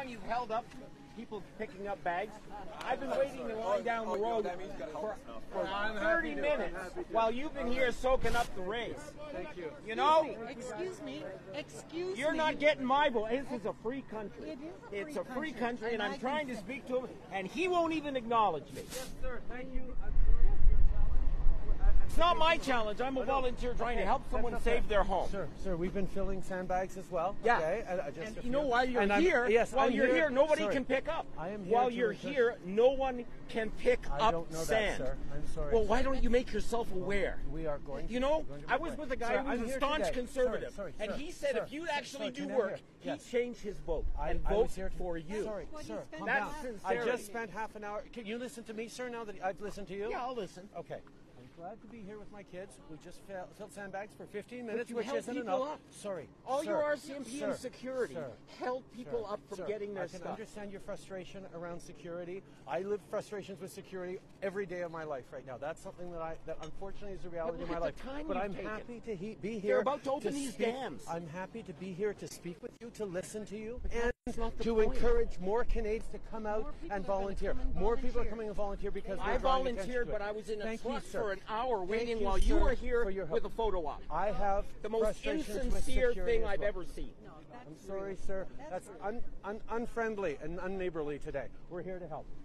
long you've held up people picking up bags? I've been waiting in line down the road for 30 minutes while you've been here soaking up the race. Thank you. You know? Excuse me. Excuse You're me. not getting my vote. This is a free country. It is It's a free country, and I I'm trying to can- speak to him, and he won't even acknowledge me. Yes, sir. Thank you. It's not my challenge. I'm a volunteer trying to help someone save their home. Sir, we've been filling sandbags as well. Yeah. Okay. And you know, while you're here, nobody can pick up. I am here while to you're encourage- here, no one can pick I up don't know sand. that, sir. I'm sorry. Well, why don't you make yourself aware? We are going to. You know, going to I was with a guy Sir, who was I'm a here staunch today. conservative, Sorry, and sir, he said sir, if you'd actually do can I work, hear? Yes. he'd change his vote and I vote was here for you. Sorry, What sir. you spent Calm That's down. sincerity. I just spent half an hour. Can you listen to me, sir? Now that I've listened to you. Yeah, I'll listen. Okay. I'm glad to be here with my kids. We just filled sandbags for 15 minutes, you which held isn't people enough. up. Sorry. All sir, your RCMP sir, and security sir, held people sir, up from sir, getting their I can stuff. understand your frustration around security. I live frustrations with security every day of my life right now. That's something that unfortunately is a reality look of my at life. the time But you've I'm taken. happy to be here. They're about to open these speak. dams. I'm happy to be here to speak with you, to listen to you, that's not and the to point. encourage more Canadians to come out More people and are gonna volunteer. come and More people are volunteer. coming and volunteer because I we're drawing attention volunteered, to it. but I was in a Thank you, truck sir. for an hour Thank waiting you, while you sir, were here for your with help. a photo op. I have The most frustrations with insincere security thing as I've well. ever seen. No, that's I'm sorry, rude. sir. That's rude. unfriendly and unneighborly today. We're here to help.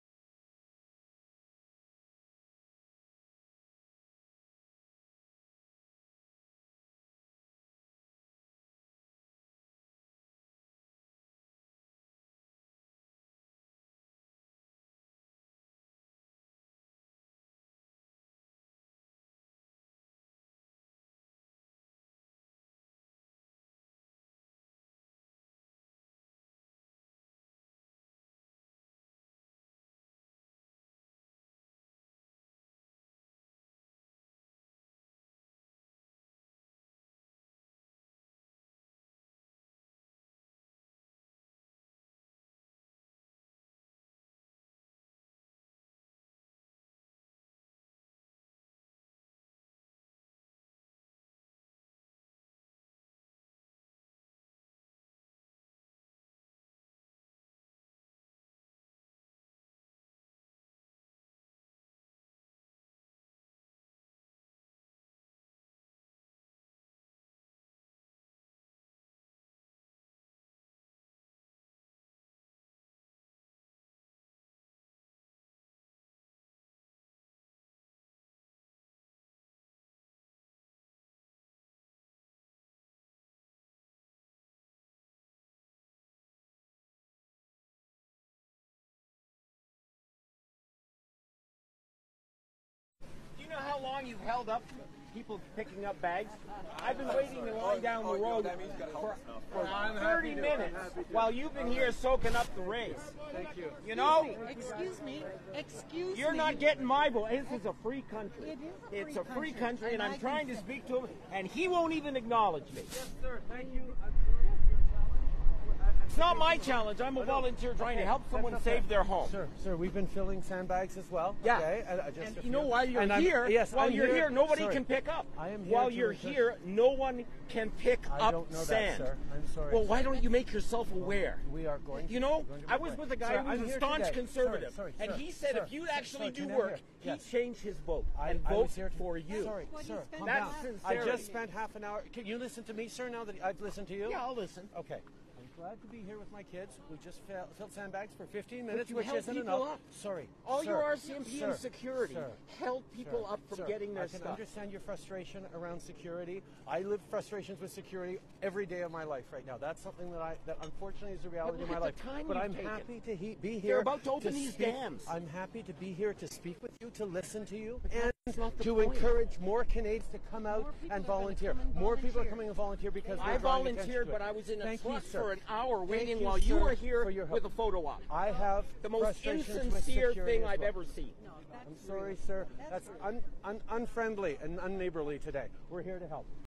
Do you know how long you've held up people picking up bags? I've been waiting in line down the road for 30 minutes while you've been here soaking up the race. Thank you. You know? Excuse me. Excuse You're me. not getting my vote. This is a free country. It is a It's free a free country, country, and and I'm I trying can to speak to him, and he won't even acknowledge me. Yes, sir. Thank you. It's not my challenge. I'm a volunteer trying to help someone save their home. Sir, we've been filling sandbags as well. Yeah. Okay. And you know, while you're here, nobody can pick up. I am here while to you're encourage- here, no one can pick I up don't know sand. that, sir. I'm sorry. Well, why don't you make yourself aware? We are going to. You know, going to I was with a guy Sir, who I'm was a here staunch today. conservative, Sorry, and sir, he said sir, if you'd actually sir, do can I work, hear? he'd Yes. change his vote I and vote was here to, for you. Sorry, What sir, you spent calm That's down. sincerity. I just spent half an hour. Can you listen to me, sir? Now that I've listened to you. Yeah, I'll listen. Okay. I'm glad to be here with my kids. We just filled sandbags for 15 minutes, you which held isn't people enough. up. Sorry. All sir, your RCMP sir, and security sir, held people sir, up from sir, getting their I can stuff. understand your frustration around security. I live frustrations with security every day of my life right now. That's something that unfortunately is a reality look of my at the life. time But you've I'm taken. happy to be here. They're about to open these speak. dams. I'm happy to be here to speak with you, to listen to you, that's not and the to point. encourage more Canadians to come out More people and are gonna volunteer. come and More people are volunteer. coming and volunteer because I we're drawing attention volunteered, to it. but I was in a Thank you, truck sir. for an hour Thank waiting you, while you sir, were here for your with a help. photo op. I have The most frustrations with insincere security thing as I've well. ever seen. No, that's I'm sorry, rude. sir. That's That's unfriendly and unneighborly today. We're here to help.